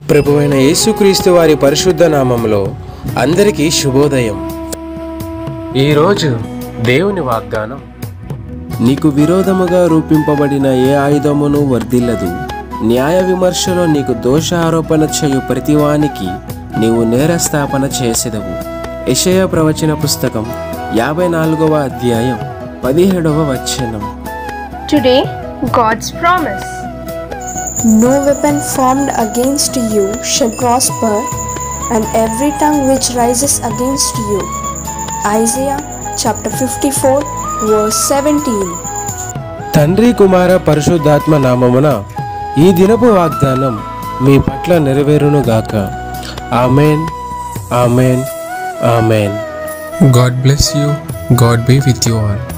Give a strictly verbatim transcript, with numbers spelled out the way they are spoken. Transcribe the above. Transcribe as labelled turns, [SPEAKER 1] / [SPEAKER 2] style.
[SPEAKER 1] ప్రభువైన యేసుక్రీస్తు వారి పరిశుద్ధ నామములో అందరికీ శుభోదయం. ఈరోజు దేవుని వాగ్దానం, నీకు విరోధముగా రూపింపబడిన ఏ ఆయుధమును వర్ధిల్లదు. న్యాయ విమర్శలో నీకు దోషారోపణ చేయు ప్రతివానికి నీవు నేరస్థాపన చేసెదవు. యెషయా ప్రవచన పుస్తకం యాభై నాలుగవ అధ్యాయం పదిహేడవ వచనం.
[SPEAKER 2] Today, God's promise.
[SPEAKER 3] No weapon formed against you shall prosper, and every tongue which rises against you. Isaiah chapter fifty-four verse seventeen.
[SPEAKER 1] తండ్రి కుమార పరిశుద్ధాత్మ నామమున ఈ దినపు వాగ్దానం మీ పట్ల నెరవేరునుగాక. Amen, amen, amen.
[SPEAKER 4] God bless you. God be with you all.